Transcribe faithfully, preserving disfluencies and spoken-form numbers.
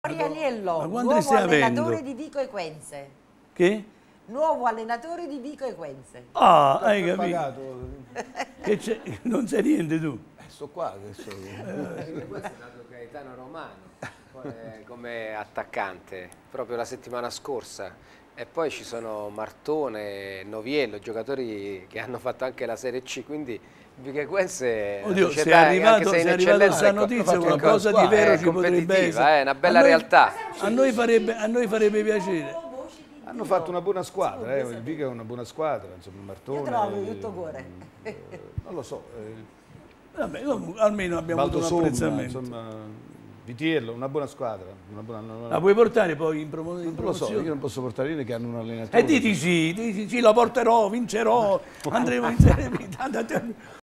Prianiello, Ma quando nuovo li stai allenatore avendo? di Vico Equense. Che? Nuovo allenatore di Vico Equense. Ah, hai capito? Pagato. Che c'è? Non sai niente tu. Eh, sto qua adesso. Perché questo è nato Gaetano Romano come, come attaccante proprio la settimana scorsa, e poi ci sono Martone, Noviello, giocatori che hanno fatto anche la Serie C, quindi Vico Equense Oddio, se è arrivato, se è arrivata questa notizia, qualcosa di vero ci potrebbe essere. È una bella A noi- realtà. A noi farebbe, a noi farebbe piacere. Hanno fatto una buona squadra, eh. il Vico è una buona squadra, insomma, Martone. Io te l'avevo di tutto cuore. eh, non lo so. Eh, Vabbè, comunque, almeno abbiamo avuto un Baldosomma, apprezzamento. insomma, Vitiello, una buona squadra. Una buona, una- La puoi portare poi in, promo- in non lo so, promozione? io non posso portare lì che hanno un allenatore. E diti sì, diti sì, la porterò, vincerò, andremo in Serie B.